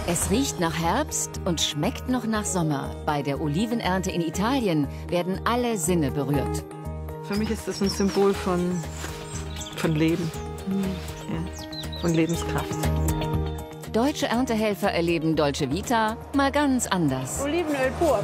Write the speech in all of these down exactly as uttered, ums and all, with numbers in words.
Es riecht nach Herbst und schmeckt noch nach Sommer. Bei der Olivenernte in Italien werden alle Sinne berührt. Für mich ist das ein Symbol von, von Leben, ja, von Lebenskraft. Deutsche Erntehelfer erleben Dolce Vita mal ganz anders. Olivenöl pur.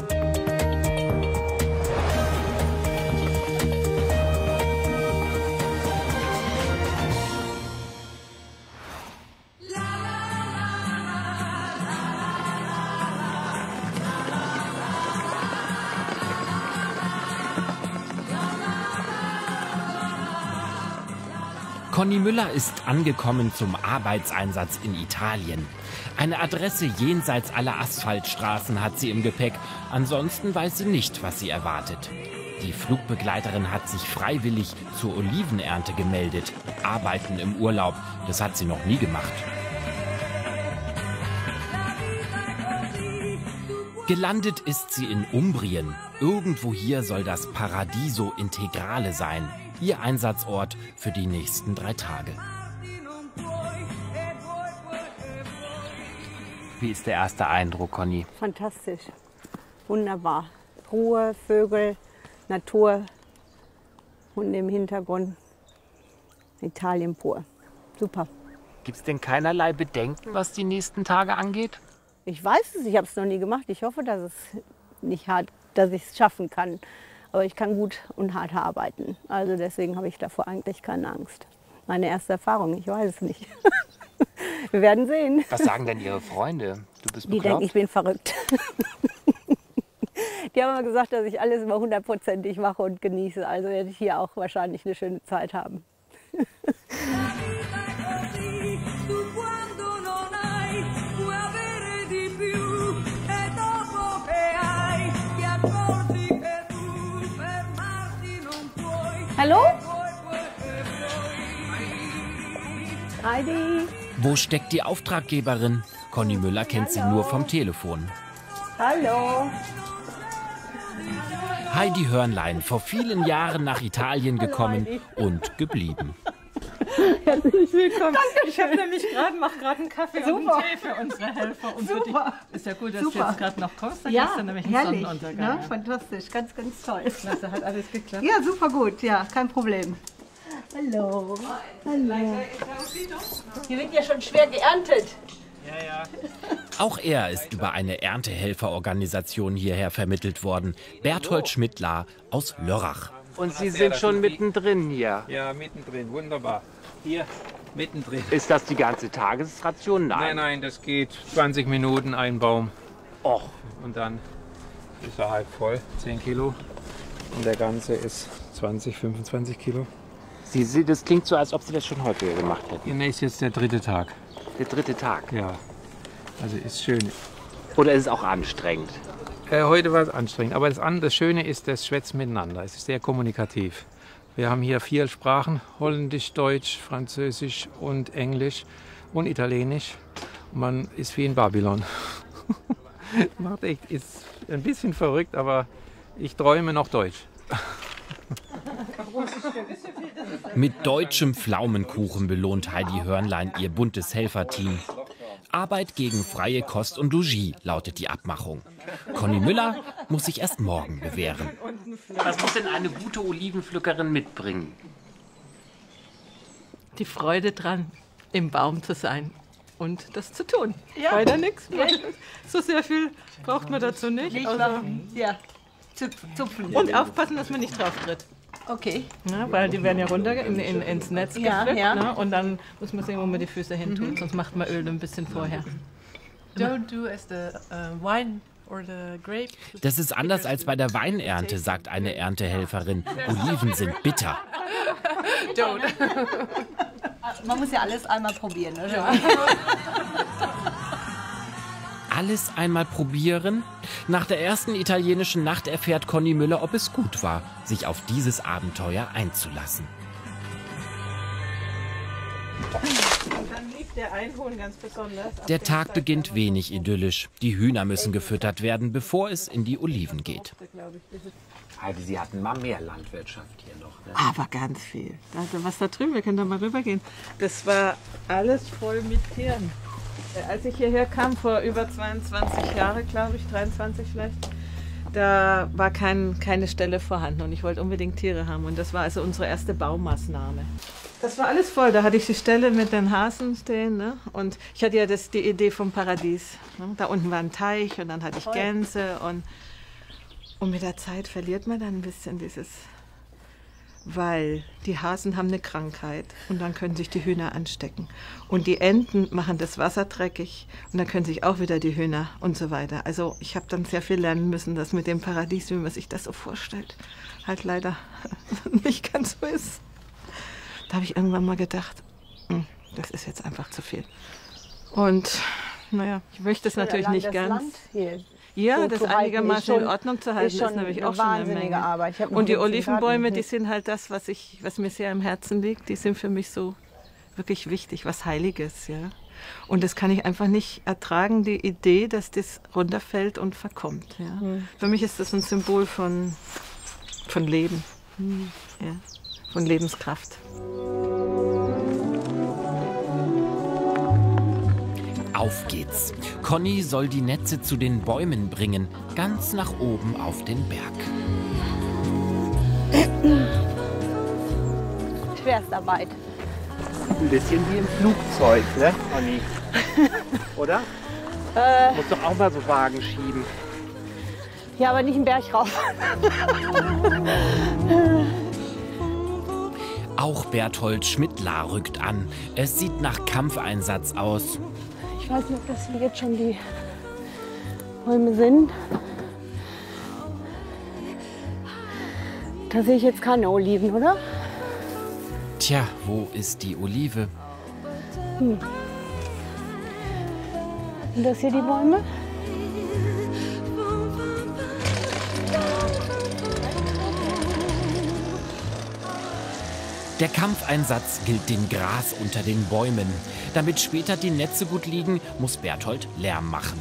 Conny Müller ist angekommen zum Arbeitseinsatz in Italien. Eine Adresse jenseits aller Asphaltstraßen hat sie im Gepäck. Ansonsten weiß sie nicht, was sie erwartet. Die Flugbegleiterin hat sich freiwillig zur Olivenernte gemeldet. Arbeiten im Urlaub, das hat sie noch nie gemacht. Gelandet ist sie in Umbrien. Irgendwo hier soll das Paradiso Integrale sein. Ihr Einsatzort für die nächsten drei Tage. Wie ist der erste Eindruck, Conny? Fantastisch. Wunderbar. Ruhe, Vögel, Natur und im Hintergrund Italien pur. Super. Gibt es denn keinerlei Bedenken, was die nächsten Tage angeht? Ich weiß es, ich habe es noch nie gemacht. Ich hoffe, dass es nicht hart, dass ich es schaffen kann. Aber ich kann gut und hart arbeiten. Also deswegen habe ich davor eigentlich keine Angst. Meine erste Erfahrung, ich weiß es nicht. Wir werden sehen. Was sagen denn Ihre Freunde? Du bist bekloppt? Die denken, ich bin verrückt. Die haben immer gesagt, dass ich alles immer hundertprozentig mache und genieße. Also werde ich hier auch wahrscheinlich eine schöne Zeit haben. Hallo? Heidi. Wo steckt die Auftraggeberin? Conny Müller kennt sie nur vom Telefon. Hallo. Heidi Hörnlein, vor vielen Jahren nach Italien gekommen und geblieben. Herzlich willkommen. Danke. Ich habe nämlich gerade mache gerade einen Kaffee Super. und einen Tee für unsere Helfer. Und für dich. Ist ja gut, dass Super. du jetzt gerade noch kommst. Dann ja, hast du nämlich einen herrlich, Sonnenuntergang. Ne? Fantastisch, ganz, ganz toll. Klasse, hat alles geklappt? Ja, super gut, ja, kein Problem. Hallo. Hallo. Hier wird ja schon schwer geerntet. Ja, ja. Auch er ist über eine Erntehelferorganisation hierher vermittelt worden. Berthold Schmidtler aus Lörrach. Und Sie sind schon mittendrin hier? Ja, mittendrin, wunderbar. Hier, mittendrin. Ist das die ganze Tagesration? Nein. Nein, nein, das geht zwanzig Minuten ein Baum. Och. Und dann ist er halb voll, zehn Kilo. Und der ganze ist zwanzig, fünfundzwanzig Kilo. Sie, Sie, das klingt so, als ob Sie das schon häufiger gemacht hätten. Hier ist jetzt der dritte Tag. Der dritte Tag? Ja, also ist schön. Oder ist es auch anstrengend? Äh, heute war es anstrengend, aber das, das Schöne ist das Schwätzen miteinander. Es ist sehr kommunikativ. Wir haben hier vier Sprachen, Holländisch, Deutsch, Französisch und Englisch und Italienisch. Und man ist wie in Babylon. Macht echt, ist ein bisschen verrückt, aber ich träume noch Deutsch. Mit deutschem Pflaumenkuchen belohnt Heidi Hörnlein ihr buntes Helferteam. Arbeit gegen freie Kost und Logis lautet die Abmachung. Conny Müller muss sich erst morgen bewähren. Was muss denn eine gute Olivenpflückerin mitbringen? Die Freude dran, im Baum zu sein und das zu tun. Ja. Weiter nichts. So sehr viel braucht man dazu nicht. Nicht Also machen. Ja, zupfen. und aufpassen, dass man nicht drauf tritt. Okay. Ja, weil die werden ja runter in, in, ins Netz Ja, gepflückt. ja. Ne? Und dann muss man sehen, wo man die Füße hin tut. Mhm. Sonst macht man Öl ein bisschen vorher. Don't do as the uh, wine or the grape. Das ist anders als bei der Weinernte, sagt eine Erntehelferin. Oliven sind bitter. Don't. Man muss ja alles einmal probieren, oder? Ja. Alles einmal probieren? Nach der ersten italienischen Nacht erfährt Conny Müller, ob es gut war, sich auf dieses Abenteuer einzulassen. Dann liegt der Einhuhn ganz besonders. Der Tag beginnt wenig idyllisch. Die Hühner müssen gefüttert werden, bevor es in die Oliven geht. Heidi, Sie hatten mal mehr Landwirtschaft hier noch, ne? Aber ganz viel. Also was da drüben, wir können da mal rübergehen. Das war alles voll mit Tieren. Als ich hierher kam, vor über zweiundzwanzig Jahren, glaube ich, dreiundzwanzig vielleicht, da war kein, keine Stelle vorhanden und ich wollte unbedingt Tiere haben. Und das war also unsere erste Baumaßnahme. Das war alles voll, da hatte ich die Stelle mit den Hasen stehen. Ne? Und ich hatte ja das, die Idee vom Paradies. Ne? Da unten war ein Teich und dann hatte ich Gänse. Und, und mit der Zeit verliert man dann ein bisschen dieses... Weil die Hasen haben eine Krankheit und dann können sich die Hühner anstecken. Und die Enten machen das Wasser dreckig und dann können sich auch wieder die Hühner und so weiter. Also ich habe dann sehr viel lernen müssen, dass mit dem Paradies, wie man sich das so vorstellt, halt leider nicht ganz so ist. Da habe ich irgendwann mal gedacht, das ist jetzt einfach zu viel. Und naja, ich möchte es natürlich nicht ganz... Ja, so das einigermaßen in Ordnung zu halten, ist, ist nämlich auch schon eine Menge. Arbeit. Und die Olivenbäume, die sind halt das, was, ich, was mir sehr am Herzen liegt. Die sind für mich so wirklich wichtig, was Heiliges. Ja? Und das kann ich einfach nicht ertragen, die Idee, dass das runterfällt und verkommt. Ja? Mhm. Für mich ist das ein Symbol von, von Leben, mhm. ja? Von Lebenskraft. Auf geht's. Conny soll die Netze zu den Bäumen bringen, ganz nach oben auf den Berg. Schwerstarbeit. Ein bisschen wie im Flugzeug, ne, Conny? Oder? Äh, Muss doch auch mal so Wagen schieben. Ja, aber nicht einen Berg rauf. Auch Berthold Schmidtler rückt an. Es sieht nach Kampfeinsatz aus. Ich weiß nicht, ob das hier jetzt schon die Bäume sind. Da sehe ich jetzt keine Oliven, oder? Tja, wo ist die Olive? Hm. Sind das hier die Bäume? Der Kampfeinsatz gilt dem Gras unter den Bäumen. Damit später die Netze gut liegen, muss Berthold Lärm machen.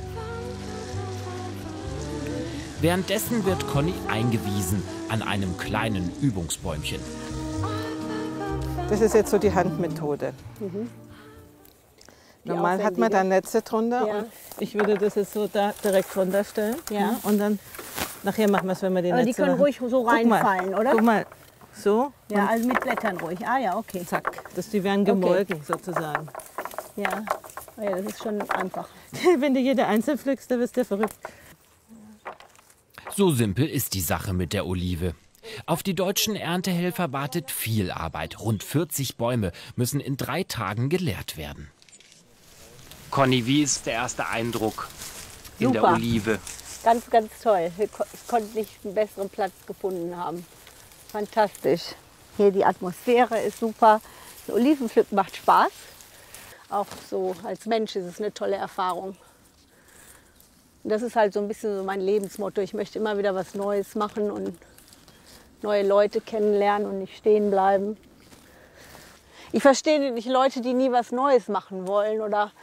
Währenddessen wird Conny eingewiesen an einem kleinen Übungsbäumchen. Das ist jetzt so die Handmethode. Mhm. Normal hat man da Netze drunter. Ja. Und ich würde das jetzt so da direkt runterstellen. Ja. Und dann nachher machen wir es, wenn wir die Aber Netze die können machen. ruhig so reinfallen, oder? Guck mal. So. Ja, also mit Blättern ruhig. Ah ja, okay. Zack. Das, die werden gemolken okay. sozusagen. Ja. Oh ja, das ist schon einfach. Wenn du jede einzeln pflückst, dann wirst du verrückt. So simpel ist die Sache mit der Olive. Auf die deutschen Erntehelfer wartet viel Arbeit. Rund vierzig Bäume müssen in drei Tagen geleert werden. Conny, wie ist der erste Eindruck in Super. der Olive? Ganz, ganz toll. Ich konnte nicht einen besseren Platz gefunden haben. Fantastisch. Hier die Atmosphäre ist super. Das Olivenpflücken macht Spaß. Auch so als Mensch ist es eine tolle Erfahrung. Und das ist halt so ein bisschen so mein Lebensmotto. Ich möchte immer wieder was Neues machen und neue Leute kennenlernen und nicht stehen bleiben. Ich verstehe nicht Leute, die nie was Neues machen wollen oder...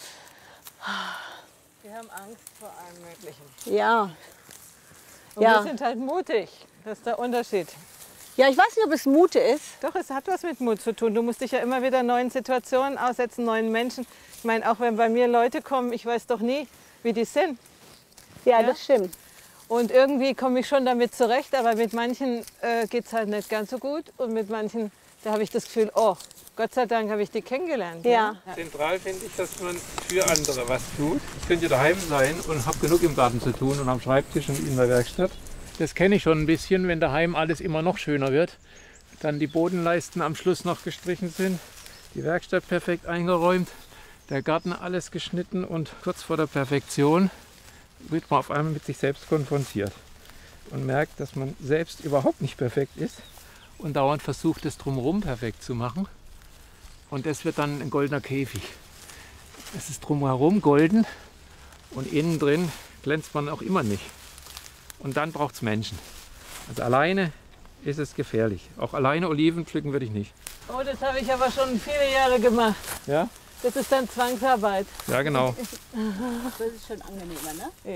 Die haben Angst vor allem Möglichen. Ja. Und ja. wir sind halt mutig. Das ist der Unterschied. Ja, ich weiß nicht, ob es Mut ist. Doch, es hat was mit Mut zu tun. Du musst dich ja immer wieder neuen Situationen aussetzen, neuen Menschen. Ich meine, auch wenn bei mir Leute kommen, ich weiß doch nie, wie die sind. Ja, ja? Das stimmt. Und irgendwie komme ich schon damit zurecht, aber mit manchen äh, geht es halt nicht ganz so gut. Und mit manchen, da habe ich das Gefühl, oh, Gott sei Dank habe ich die kennengelernt. Ja. Ja. Zentral finde ich, dass man für andere was tut. Ich könnte daheim sein und habe genug im Garten zu tun und am Schreibtisch und in der Werkstatt. Das kenne ich schon ein bisschen, wenn daheim alles immer noch schöner wird. Dann die Bodenleisten am Schluss noch gestrichen sind, die Werkstatt perfekt eingeräumt, der Garten alles geschnitten und kurz vor der Perfektion wird man auf einmal mit sich selbst konfrontiert und merkt, dass man selbst überhaupt nicht perfekt ist und dauernd versucht, es drumherum perfekt zu machen. Und das wird dann ein goldener Käfig. Es ist drumherum golden und innen drin glänzt man auch immer nicht. Und dann braucht es Menschen. Also alleine ist es gefährlich. Auch alleine Oliven pflücken würde ich nicht. Oh, das habe ich aber schon viele Jahre gemacht. Ja? Das ist dann Zwangsarbeit. Ja, genau. Das ist schon angenehmer, ne?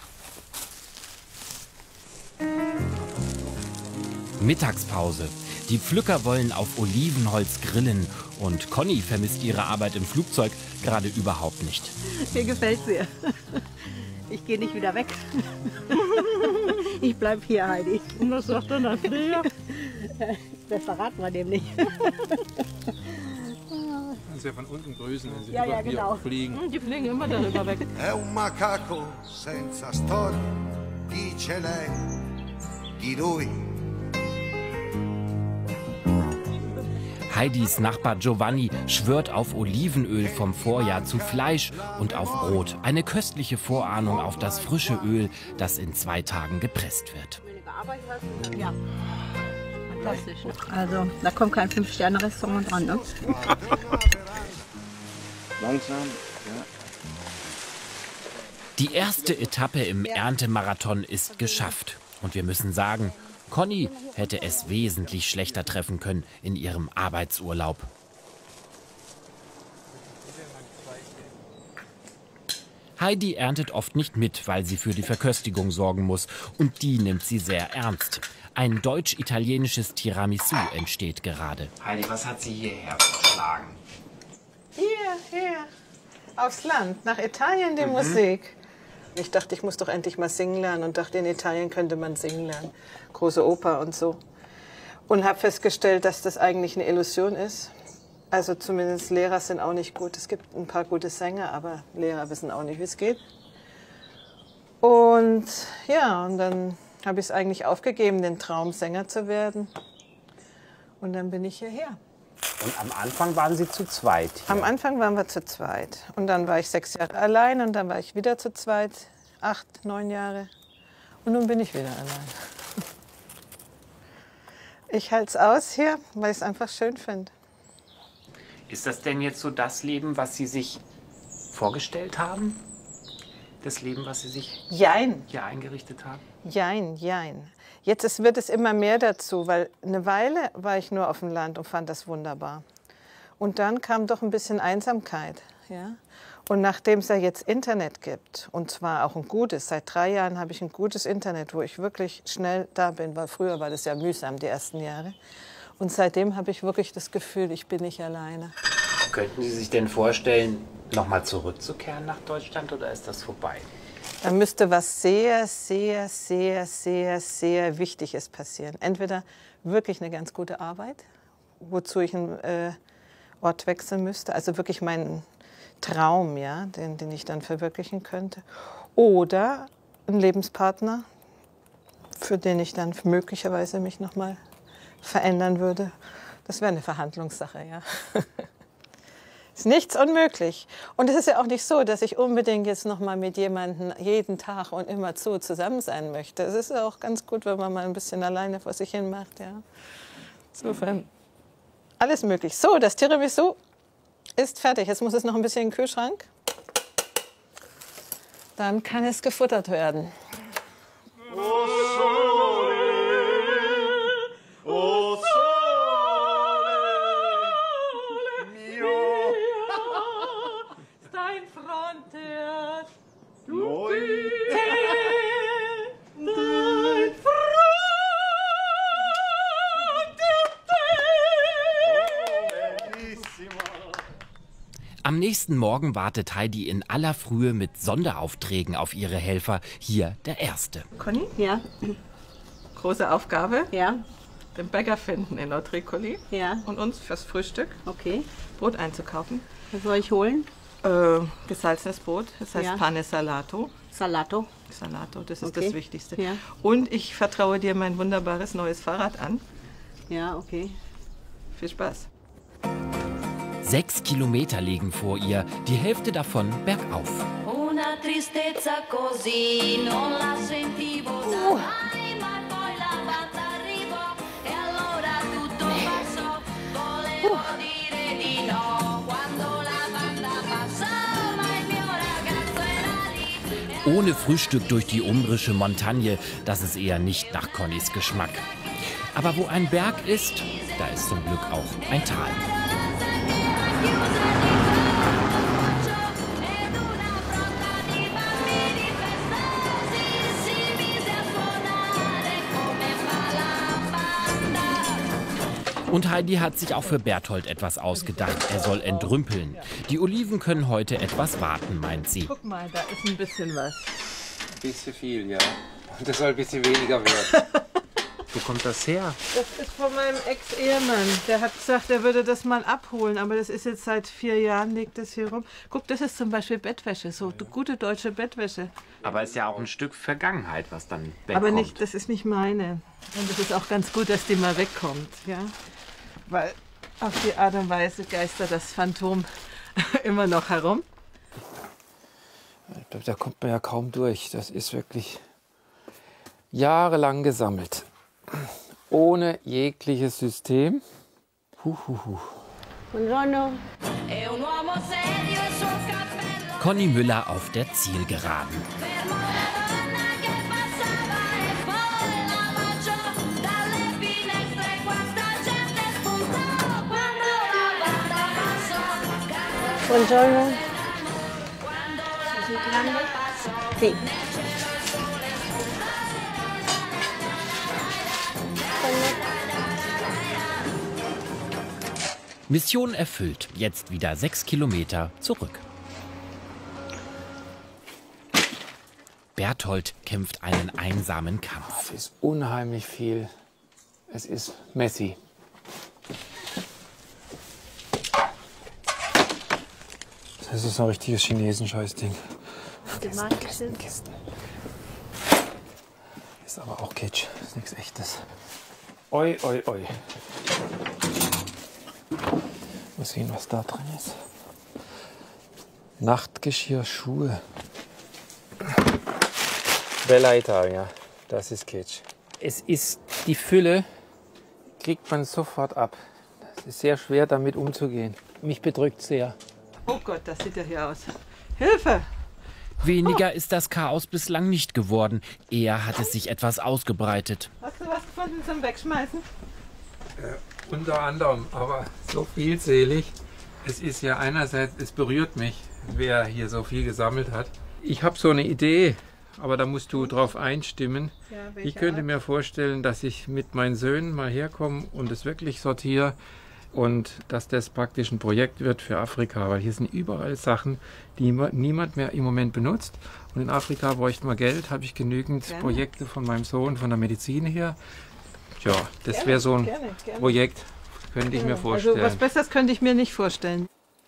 Ja. Mittagspause. Die Pflücker wollen auf Olivenholz grillen Und Conny vermisst ihre Arbeit im Flugzeug gerade überhaupt nicht. Mir gefällt sie. Ich gehe nicht wieder weg. Ich bleib hier, Heidi. Und was sagt dann das Flieger? Das verraten wir dem nicht. Kannst ja von unten grüßen, wenn sie Ja, über ja, genau. fliegen. Die fliegen immer darüber weg. È un macaco senza storia, dice lei, di lui. Heidis Nachbar Giovanni schwört auf Olivenöl vom Vorjahr zu Fleisch und auf Brot. Eine köstliche Vorahnung auf das frische Öl, das in zwei Tagen gepresst wird. Ja. Fantastisch. Ne? Also, da kommt kein Fünf-Sterne-Restaurant dran, ne? Langsam, ja. Die erste Etappe im Erntemarathon ist geschafft. Und wir müssen sagen, Conny hätte es wesentlich schlechter treffen können in ihrem Arbeitsurlaub. Heidi erntet oft nicht mit, weil sie für die Verköstigung sorgen muss. Und die nimmt sie sehr ernst. Ein deutsch-italienisches Tiramisu entsteht gerade. Heidi, was hat sie hierher verschlagen? Hier, hier. Aufs Land, nach Italien die mhm. Musik. Ich dachte, ich muss doch endlich mal singen lernen und dachte, in Italien könnte man singen lernen. Große Oper und so. Und habe festgestellt, dass das eigentlich eine Illusion ist. Also zumindest Lehrer sind auch nicht gut. Es gibt ein paar gute Sänger, aber Lehrer wissen auch nicht, wie es geht. Und ja, und dann habe ich es eigentlich aufgegeben, den Traum, Sänger zu werden. Und dann bin ich hierher. Und am Anfang waren Sie zu zweit hier. Am Anfang waren wir zu zweit. Und dann war ich sechs Jahre allein und dann war ich wieder zu zweit, acht, neun Jahre. Und nun bin ich wieder allein. Ich halte es aus hier, weil ich es einfach schön finde. Ist das denn jetzt so das Leben, was Sie sich vorgestellt haben? Das Leben, was Sie sich Jein. hier eingerichtet haben? Jein, jein. Jetzt ist, wird es immer mehr dazu, weil eine Weile war ich nur auf dem Land und fand das wunderbar. Und dann kam doch ein bisschen Einsamkeit. Ja? Und nachdem es ja jetzt Internet gibt, und zwar auch ein gutes, seit drei Jahren habe ich ein gutes Internet, wo ich wirklich schnell da bin, weil früher war das ja mühsam, die ersten Jahre. Und seitdem habe ich wirklich das Gefühl, ich bin nicht alleine. Könnten Sie sich denn vorstellen, nochmal zurückzukehren nach Deutschland oder ist das vorbei? Da müsste was sehr, sehr, sehr, sehr, sehr Wichtiges passieren. Entweder wirklich eine ganz gute Arbeit, wozu ich einen äh, Ort wechseln müsste, also wirklich meinen Traum, ja, den, den ich dann verwirklichen könnte. Oder ein Lebenspartner, für den ich dann möglicherweise mich noch mal verändern würde. Das wäre eine Verhandlungssache, ja. Ist nichts unmöglich. Und es ist ja auch nicht so, dass ich unbedingt jetzt noch mal mit jemandem jeden Tag und immer zu zusammen sein möchte. Es ist ja auch ganz gut, wenn man mal ein bisschen alleine vor sich hin macht, ja. Insofern alles möglich. So, das Tiramisu ist fertig. Jetzt muss es noch ein bisschen in den Kühlschrank. Dann kann es gefuttert werden. Am nächsten Morgen wartet Heidi in aller Frühe mit Sonderaufträgen auf ihre Helfer. Hier der erste. Conny? Ja. Große Aufgabe. Ja. Den Bäcker finden in Lautrécollis. Ja. Und uns fürs Frühstück Okay. Brot einzukaufen. Was soll ich holen? Äh, gesalzenes Brot, das heißt Ja. Pane Salato. Salato. Salato, das ist Okay. das Wichtigste. Ja. Und ich vertraue dir mein wunderbares neues Fahrrad an. Ja, okay. Viel Spaß. Sechs Kilometer liegen vor ihr, die Hälfte davon bergauf. Una tristezza così non la sentivo da mai, ma poi la volta arrivò e allora tutto passò. Volevo dire di no quando la banda passò, ma il mio ragazzo era lì. Ohne Frühstück durch die umbrische Montagne, das ist eher nicht nach Connys Geschmack. Aber wo ein Berg ist, da ist zum Glück auch ein Tal. Und Heidi hat sich auch für Berthold etwas ausgedacht. Er soll entrümpeln. Die Oliven können heute etwas warten, meint sie. Guck mal, da ist ein bisschen was. Ein bisschen viel, ja. Und das soll ein bisschen weniger werden. Wo kommt das her? Das ist von meinem Ex-Ehemann. Der hat gesagt, er würde das mal abholen. Aber das ist jetzt seit vier Jahren, liegt das hier rum. Guck, das ist zum Beispiel Bettwäsche. So gute deutsche Bettwäsche. Aber ist ja auch ein Stück Vergangenheit, was dann wegkommt. Aber nicht, das ist nicht meine. Und es ist auch ganz gut, dass die mal wegkommt. Ja? Weil auf die Art und Weise geistert das Phantom immer noch herum. Ich glaube, da kommt man ja kaum durch. Das ist wirklich jahrelang gesammelt. Ohne jegliches System. Huh, huh, huh. Buongiorno. Conny Müller auf der Zielgeraden. Buongiorno. Sì. Mission erfüllt. Jetzt wieder sechs Kilometer zurück. Berthold kämpft einen einsamen Kampf. Es ist unheimlich viel. Es ist messy. Das ist ein richtiges Chinesen-Scheißding. Kisten, Kisten. Ist aber auch Kitsch. Ist nichts Echtes. Oi, oi, oi. Mal sehen, was da drin ist. Nachtgeschirr, Schuhe. Bella Italia, das ist Kitsch. Es ist die Fülle, kriegt man sofort ab. Es ist sehr schwer, damit umzugehen. Mich bedrückt sehr. Oh Gott, das sieht ja hier aus. Hilfe! Weniger oh. ist das Chaos bislang nicht geworden. Eher hat es sich etwas ausgebreitet. Hast du was gefunden zum Wegschmeißen? Äh, unter anderem, aber so vielzählig. Es ist ja einerseits, es berührt mich, wer hier so viel gesammelt hat. Ich habe so eine Idee, aber da musst du drauf einstimmen. Ja, ich könnte Art? mir vorstellen, dass ich mit meinen Söhnen mal herkomme und es wirklich sortiere. Und dass das praktisch ein Projekt wird für Afrika, weil hier sind überall Sachen, die niemand mehr im Moment benutzt. Und in Afrika bräuchte man Geld, habe ich genügend gerne. Projekte von meinem Sohn, von der Medizin her. Ja, das wäre so ein gerne, gerne. Projekt, könnte ich mir vorstellen. Also was Besseres könnte ich mir nicht vorstellen.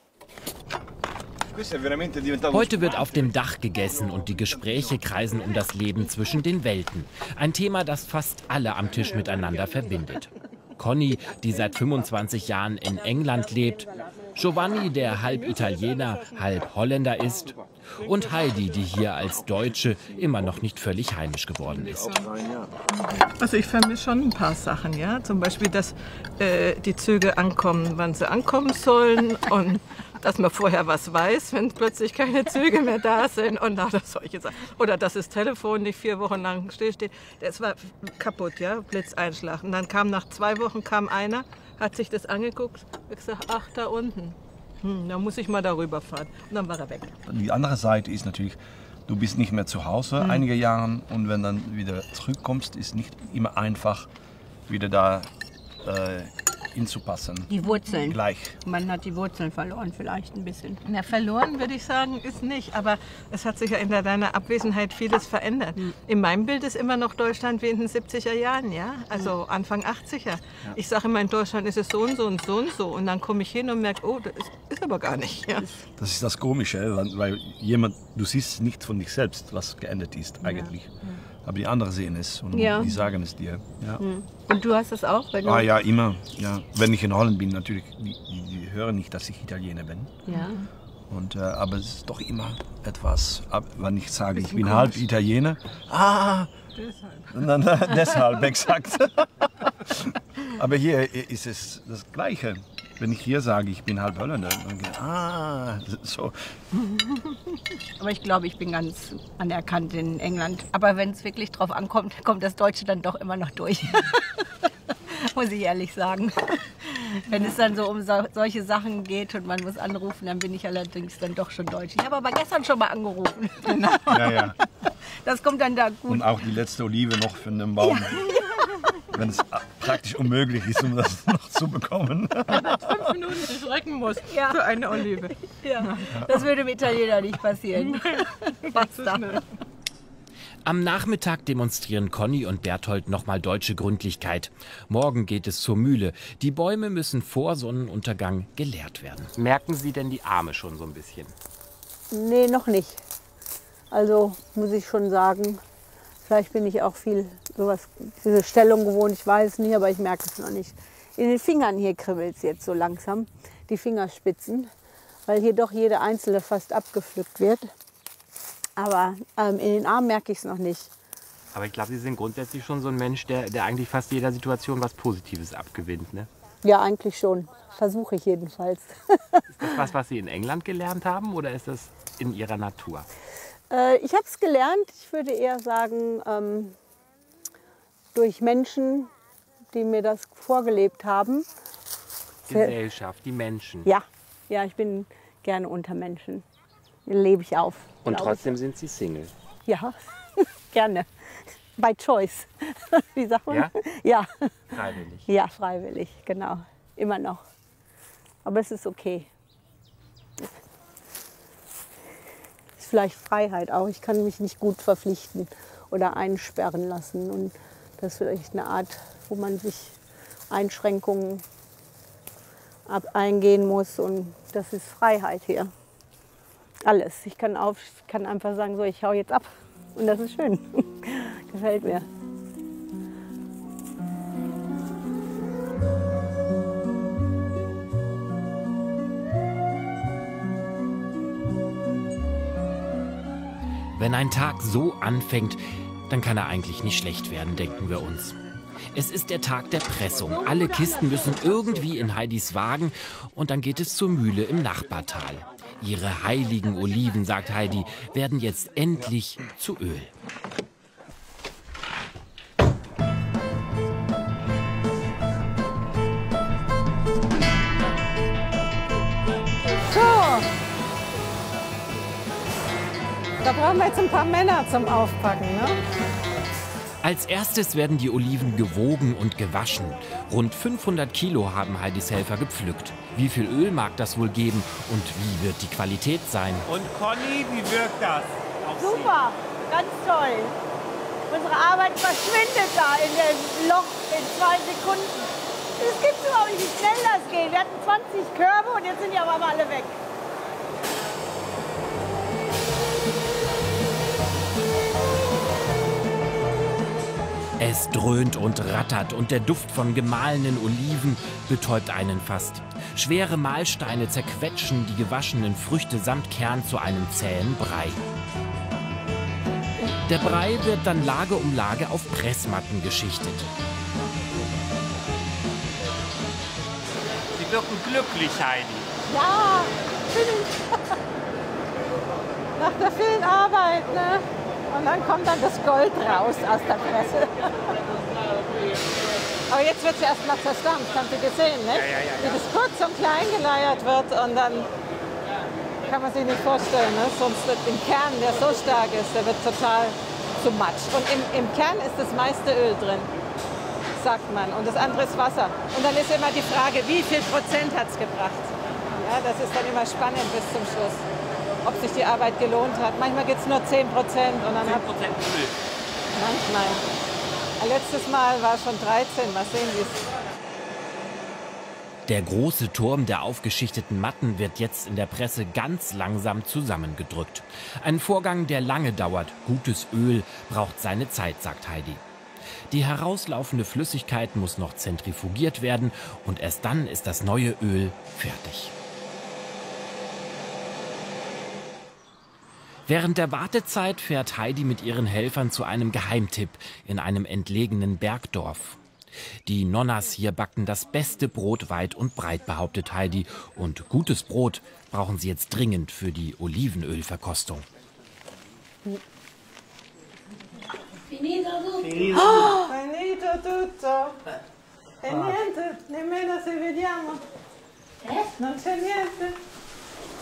Heute wird auf dem Dach gegessen und die Gespräche kreisen um das Leben zwischen den Welten. Ein Thema, das fast alle am Tisch miteinander verbindet. Conny, die seit fünfundzwanzig Jahren in England lebt, Giovanni, der halb Italiener, halb Holländer ist, und Heidi, die hier als Deutsche immer noch nicht völlig heimisch geworden ist. Also ich vermisse schon ein paar Sachen, ja. Zum Beispiel, dass äh, die Züge ankommen, wann sie ankommen sollen und dass man vorher was weiß, wenn plötzlich keine Züge mehr da sind und oder solche Sachen. Oder dass das Telefon nicht vier Wochen lang stillsteht. Das war kaputt, ja, Blitzeinschlag. Und dann kam nach zwei Wochen kam einer, hat sich das angeguckt und gesagt, ach, da unten. Hm, da muss ich mal darüber fahren. Und dann war er weg. Die andere Seite ist natürlich, du bist nicht mehr zu Hause Hm. einige Jahre und wenn dann wieder zurückkommst, ist nicht immer einfach, wieder da äh, hinzupassen. Die Wurzeln. Gleich. Man hat die Wurzeln verloren vielleicht ein bisschen. Na, verloren würde ich sagen, ist nicht. Aber es hat sich ja in deiner Abwesenheit vieles verändert. Mhm. In meinem Bild ist immer noch Deutschland wie in den siebziger Jahren, ja? Also Anfang achtziger. Ja. Ich sage immer, in Deutschland ist es so und so und so und so. Und dann komme ich hin und merke, oh, das ist, ist aber gar nicht. Ja? Das ist das Komische, weil jemand, du siehst nicht von dich selbst, was geändert ist eigentlich. Ja. Ja. Aber die anderen sehen es und ja. die sagen es dir. Ja. Und du hast es auch? Wenn du ah ja, immer. Ja. Wenn ich in Holland bin, natürlich, die, die, die hören nicht, dass ich Italiener bin. Ja. Und, äh, aber es ist doch immer etwas, ab, wenn ich sage, ich bin halb Italiener. Ah, deshalb. Dann, äh, deshalb, exakt. Aber hier ist es das Gleiche. Wenn ich hier sage, ich bin halb Holländer, dann geht, ah, so. Aber ich glaube, ich bin ganz anerkannt in England. Aber wenn es wirklich drauf ankommt, kommt das Deutsche dann doch immer noch durch. Muss ich ehrlich sagen. Wenn es dann so um so, solche Sachen geht und man muss anrufen, dann bin ich allerdings dann doch schon deutsch. Ich habe aber gestern schon mal angerufen. Genau. Ja, ja. Das kommt dann da gut. Und auch die letzte Olive noch von dem Baum. Ja. wenn es praktisch unmöglich ist, um das noch zu bekommen. Wenn man fünf Minuten sich recken muss Ja. für eine Olive. Ja. Das würde dem Italiener nicht passieren. Basta. Am Nachmittag demonstrieren Conny und Berthold nochmal deutsche Gründlichkeit. Morgen geht es zur Mühle. Die Bäume müssen vor Sonnenuntergang geleert werden. Merken Sie denn die Arme schon so ein bisschen? Nee, noch nicht. Also muss ich schon sagen, vielleicht bin ich auch viel sowas, diese Stellung gewohnt, ich weiß es nicht, aber ich merke es noch nicht. In den Fingern hier kribbelt es jetzt so langsam, die Fingerspitzen, weil hier doch jede einzelne fast abgepflückt wird. Aber ähm, in den Armen merke ich es noch nicht. Aber ich glaube, Sie sind grundsätzlich schon so ein Mensch, der, der eigentlich fast jeder Situation was Positives abgewinnt, ne? Ja, eigentlich schon. Versuche ich jedenfalls. Ist das was, was Sie in England gelernt haben oder ist das in Ihrer Natur? äh, ich habe es gelernt, ich würde eher sagen, ähm, durch Menschen, die mir das vorgelebt haben. Gesellschaft, die Menschen. Ja, ja, ich bin gerne unter Menschen. Lebe ich auf. Und glaube trotzdem sind Sie Single. ich. Ja, gerne. By choice. Wie sagt man? Ja? Ja. Freiwillig. Ja, freiwillig, genau. Immer noch. Aber es ist okay. Ist vielleicht Freiheit auch. Ich kann mich nicht gut verpflichten oder einsperren lassen. Und das ist vielleicht eine Art, wo man sich Einschränkungen ab eingehen muss. Und das ist Freiheit hier. Alles. Ich kann, auf, ich kann einfach sagen, so, ich hau jetzt ab. Und das ist schön. Gefällt mir. Wenn ein Tag so anfängt, dann kann er eigentlich nicht schlecht werden, denken wir uns. Es ist der Tag der Pressung. Alle Kisten müssen irgendwie in Heidis Wagen und dann geht es zur Mühle im Nachbartal. Ihre heiligen Oliven, sagt Heidi, werden jetzt endlich zu Öl. So. Da brauchen wir jetzt ein paar Männer zum Aufpacken, ne? Als erstes werden die Oliven gewogen und gewaschen. Rund fünfhundert Kilo haben Heidis Helfer gepflückt. Wie viel Öl mag das wohl geben und wie wird die Qualität sein? Und Conny, wie wirkt das? Super, ganz toll. Unsere Arbeit verschwindet da in dem Loch in zwei Sekunden. Es gibt überhaupt nicht, wie schnell das geht. Wir hatten zwanzig Körbe und jetzt sind die aber mal alle weg. Es dröhnt und rattert und der Duft von gemahlenen Oliven betäubt einen fast. Schwere Mahlsteine zerquetschen die gewaschenen Früchte samt Kern zu einem zähen Brei. Der Brei wird dann Lage um Lage auf Pressmatten geschichtet. Sie wirken glücklich, Heidi. Ja, bin ich. Nach der vielen Arbeit, ne? Und dann kommt dann das Gold raus aus der Presse. Aber jetzt wird es erst mal zerstampft, haben Sie gesehen, ne? Ja, ja, ja, ja. Wie das kurz und klein geleiert wird und dann kann man sich nicht vorstellen, ne? Sonst wird im Kern, der so stark ist, der wird total zu Matsch. Und im, im Kern ist das meiste Öl drin, sagt man. Und das andere ist Wasser. Und dann ist immer die Frage, wie viel Prozent hat es gebracht? Ja, das ist dann immer spannend bis zum Schluss, ob sich die Arbeit gelohnt hat. Manchmal gibt es nur zehn Prozent. zehn Prozent Öl. Manchmal. Letztes Mal war schon dreizehn. Was sehen Sie? Der große Turm der aufgeschichteten Matten wird jetzt in der Presse ganz langsam zusammengedrückt. Ein Vorgang, der lange dauert. Gutes Öl braucht seine Zeit, sagt Heidi. Die herauslaufende Flüssigkeit muss noch zentrifugiert werden und erst dann ist das neue Öl fertig. Während der Wartezeit fährt Heidi mit ihren Helfern zu einem Geheimtipp in einem entlegenen Bergdorf. Die Nonnas hier backen das beste Brot weit und breit, behauptet Heidi. Und gutes Brot brauchen sie jetzt dringend für die Olivenölverkostung. Finito tutto. Finito. Oh. Finito tutto. E niente, nemmeno se vediamo. Non c'è niente.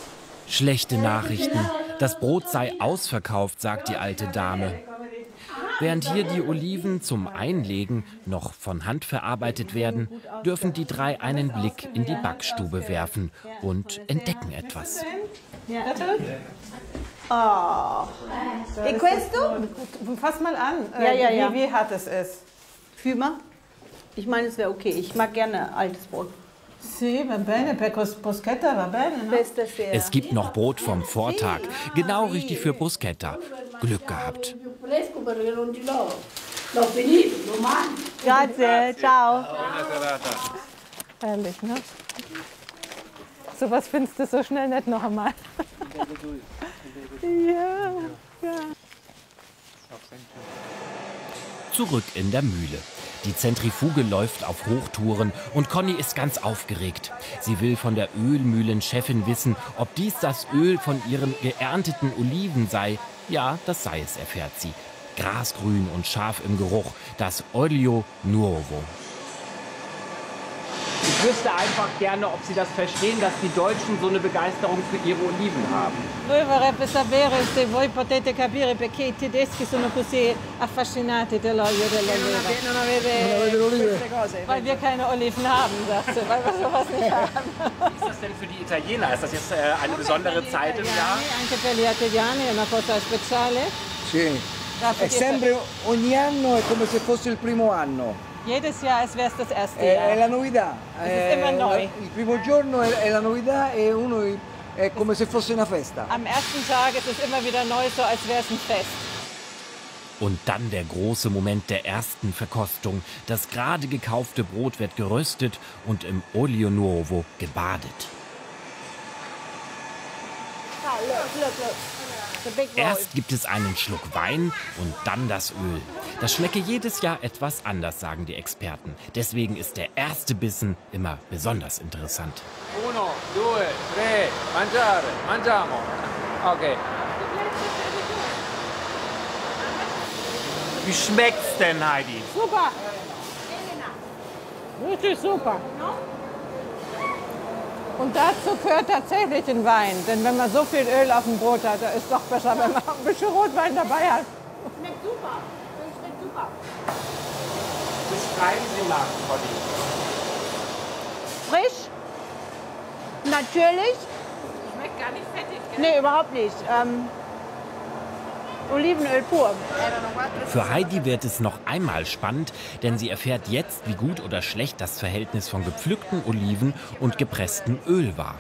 Schlechte Nachrichten. Das Brot sei ausverkauft, sagt die alte Dame. Während hier die Oliven zum Einlegen noch von Hand verarbeitet werden, dürfen die drei einen Blick in die Backstube werfen und entdecken etwas. Oh. E questo? Fass mal an, Ja, ja, ja. Wie, wie hart es ist. Fühl mal. Ich meine, es wäre okay. Ich mag gerne altes Brot. Sì, va bene, per bruschetta va bene, no? Es gibt noch Brot vom Vortag, genau richtig für Bruschetta. Glück gehabt. Grazie, ciao. Herrlich, ne? So was findest du so schnell nicht noch einmal. Ja, ja. Zurück in der Mühle. Die Zentrifuge läuft auf Hochtouren und Conny ist ganz aufgeregt. Sie will von der Ölmühlenchefin wissen, ob dies das Öl von ihren geernteten Oliven sei. Ja, das sei es, erfährt sie. Grasgrün und scharf im Geruch, das Olio Nuovo. Ich wüsste einfach gerne, ob Sie das verstehen, dass die Deutschen so eine Begeisterung für ihre Oliven haben. Lui vorrebbe sapere se voi potete capire perché i tedeschi sono così affascinati dell'olio dell'oliva. Non avete queste cose? Weil wir keine Oliven haben, sagt sie, weil wir sowas nicht haben. Wie ist das denn für die Italiener? Ist das jetzt äh, eine besondere Zeit im Jahr? Anche per gli italiani è una cosa speciale. Sì. È sempre, ogni anno è come se fosse il primo anno. Jedes Jahr, als wäre es das erste È, Jahr. è la novità. Es ist immer neu. Il primo giorno è, è la novità e uno è come se fosse una festa. Am ersten Tag ist es immer wieder neu, so als wäre es ein Fest. Und dann der große Moment der ersten Verkostung. Das gerade gekaufte Brot wird geröstet und im Olio Nuovo gebadet. Erst gibt es einen Schluck Wein und dann das Öl. Das schmecke jedes Jahr etwas anders, sagen die Experten. Deswegen ist der erste Bissen immer besonders interessant. Uno, due, tre, mangiare, mangiamo. Okay. Wie schmeckt's denn, Heidi? Super! Richtig super. Und dazu gehört tatsächlich ein Wein. Denn wenn man so viel Öl auf dem Brot hat, dann ist es doch besser, wenn man ein bisschen Rotwein dabei hat. Schmeckt super. Schmeckt super. Beschreiben Sie mal, Conny. Frisch, natürlich. Schmeckt gar nicht fettig, gell? Nee, überhaupt nicht. Ähm, Olivenöl pur. Für Heidi wird es noch einmal spannend, denn sie erfährt jetzt, wie gut oder schlecht das Verhältnis von gepflückten Oliven und gepresstem Öl war.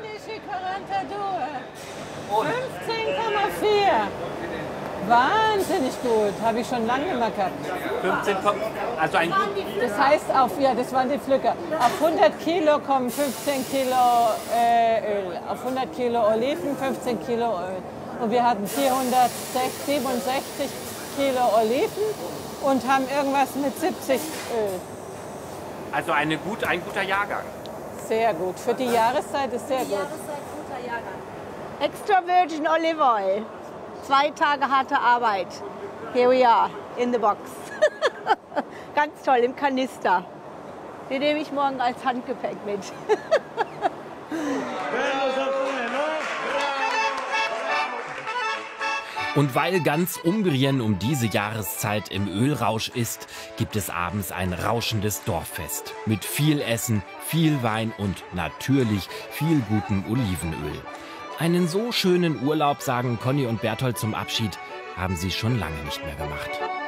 fünfzehn Komma vier. Wahnsinnig gut. Habe ich schon lange mal gehabt. fünfzehn, also ein Das heißt, auf, ja, das waren die Pflücker. Auf hundert Kilo kommen fünfzehn Kilo äh, Öl. Auf hundert Kilo Oliven fünfzehn Kilo Öl. Und wir hatten vierhundertsiebenundsechzig Kilo Oliven und haben irgendwas mit siebzig Öl. Also eine gut, ein guter Jahrgang. Sehr gut. Für die Jahreszeit ist sehr gut. Extra virgin olive oil. Zwei Tage harte Arbeit. Here we are, in the box. Ganz toll, im Kanister. Den nehme ich morgen als Handgepäck mit. Und weil ganz Umbrien um diese Jahreszeit im Ölrausch ist, gibt es abends ein rauschendes Dorffest. Mit viel Essen, viel Wein und natürlich viel gutem Olivenöl. Einen so schönen Urlaub, sagen Conny und Berthold zum Abschied, haben sie schon lange nicht mehr gemacht.